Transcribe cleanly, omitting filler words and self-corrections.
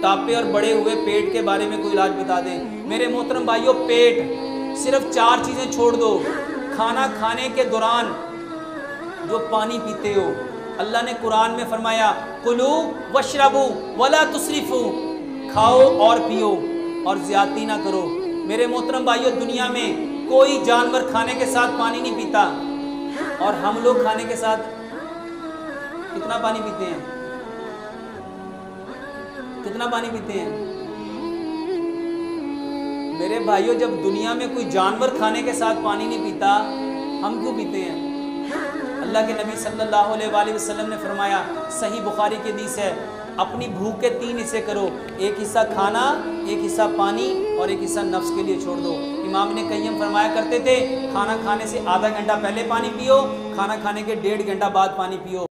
मोटापे और बढ़े हुए पेट के बारे में कोई इलाज बता दें। मेरे मोहतरम भाइयों, पेट, सिर्फ 4 चीज़ें छोड़ दो। खाना खाने के दौरान जो पानी पीते हो, अल्लाह ने कुरान में फरमाया कुलू वशरबू वला तुसरिफू, खाओ और पियो और ज़्यादती ना करो। मेरे मोहतरम भाइयों, दुनिया में कोई जानवर खाने के साथ पानी नहीं पीता, और हम लोग खाने के साथ कितना पानी पीते हैं? कितना पानी पीते हैं मेरे भाइयों? जब दुनिया में कोई जानवर खाने के साथ पानी नहीं पीता, हम क्यों पीते हैं? अल्लाह के नबी सल्लल्लाहु अलैहि वसल्लम ने फरमाया, सही बुखारी की हदीस है, अपनी भूख के 3 हिस्से करो, एक हिस्सा खाना, एक हिस्सा पानी और एक हिस्सा नफ्स के लिए छोड़ दो। इमाम इब्न क़य्यिम फरमाया करते थे, खाना खाने से आधा घंटा पहले पानी पियो, खाना खाने के 1.5 घंटा बाद पानी पियो।